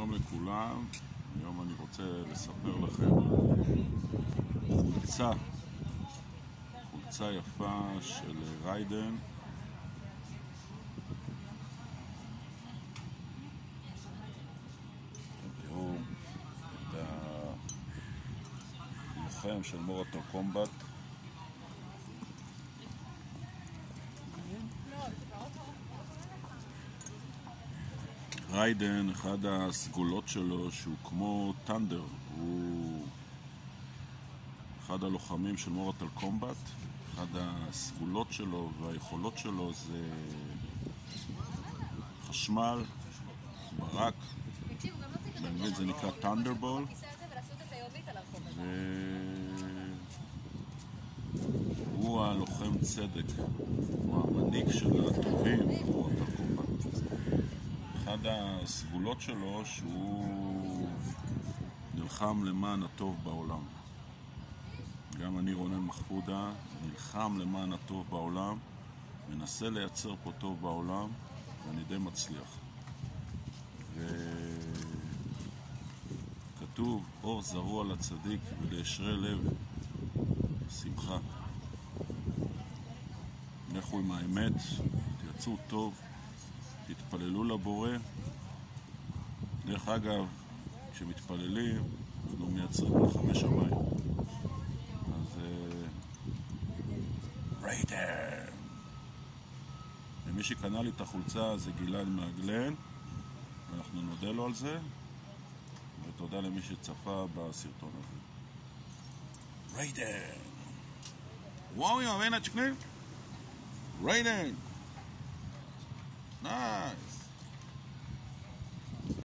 שלום לכולם. היום אני רוצה לספר לכם חולצה יפה של ריידן. תראו את הלוחם של מורטל קומבט. ריידן, אחד הסגולות שלו שהוא כמו טנדר, הוא אחד הלוחמים של מורטל קומבט. אחד הסגולות שלו והיכולות שלו זה חשמל, ברק, באנגלית זה נקרא טנדרבול, והוא הלוחם צדק, הוא המנהיג של הטובים במורטל קומבט. אחד הסגולות שלו שהוא נלחם למען הטוב בעולם. גם אני רונן מחפודה נלחם למען הטוב בעולם, מנסה לייצר פה טוב בעולם, ואני די מצליח. וכתוב אור זרוע לצדיק ולישרי לב שמחה. לכו עם האמת, תייצרו טוב, תתפללו לבורא. דרך אגב, כשמתפללים אנחנו מייצרים לחמי שמיים. אז ריידן, ומי שקנה לי את החולצה זה גלעד מהגלן, ואנחנו נודה לו על זה, ותודה למי שצפה בסרטון הזה. ריידן, וואו יא בן הצ'קנים, ריידן, nice.